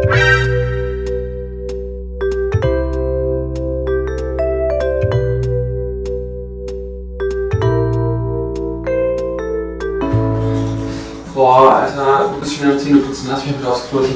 Boah, Alter, du bist schon wieder am Zähne putzen. Lass mich bitte aufs Klo.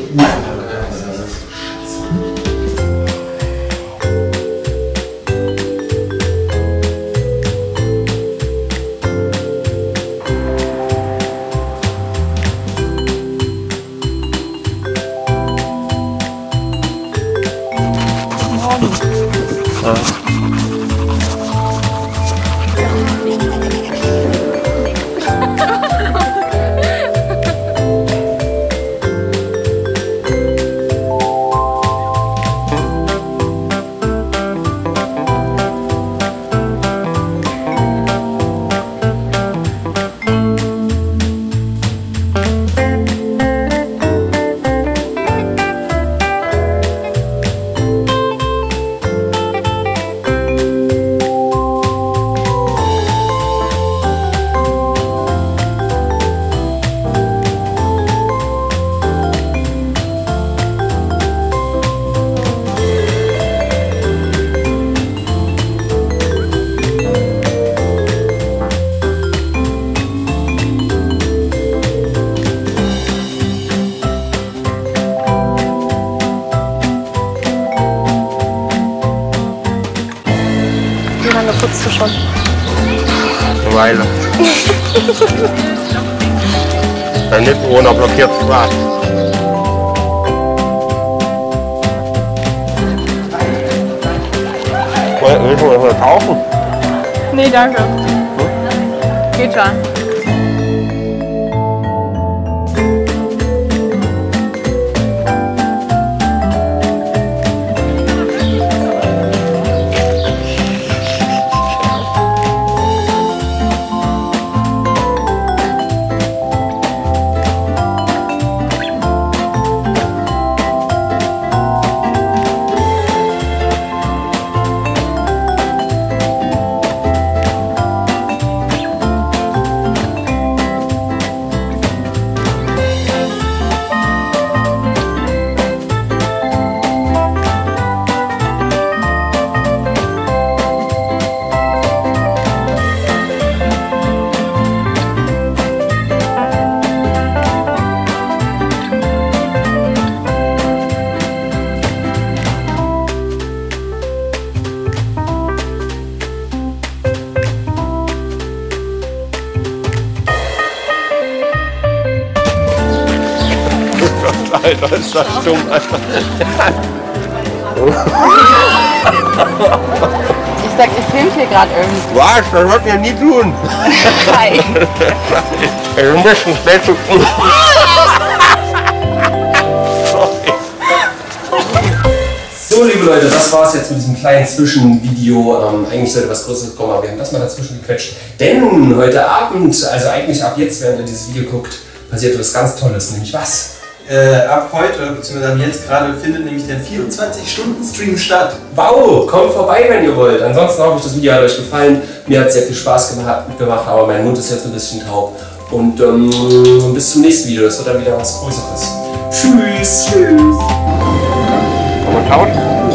Wie lange putzt du schon? Eine Weile. Dein Mitbewohner blockiert Spaß. Willst du mal tauchen? Nee, danke. Geht schon. Alter, ist das dumm, Alter. Ich sag, ich filme hier gerade irgendwie. Was? Das wollten wir nie tun. Hi. Ein bisschen schnell zu tun. So, liebe Leute, das war's jetzt mit diesem kleinen Zwischenvideo. Eigentlich sollte was Größeres kommen, aber wir haben das mal dazwischen gequetscht. Denn heute Abend, also eigentlich ab jetzt, während ihr dieses Video guckt, passiert was ganz Tolles, nämlich was? Ab heute, beziehungsweise ab jetzt gerade, findet nämlich der 24-Stunden-Stream statt. Wow, kommt vorbei, wenn ihr wollt. Ansonsten hoffe ich, das Video hat euch gefallen. Mir hat es sehr viel Spaß gemacht, aber mein Mund ist jetzt ein bisschen taub. Und bis zum nächsten Video, das wird dann wieder was Größeres. Tschüss. Kann man tauschen?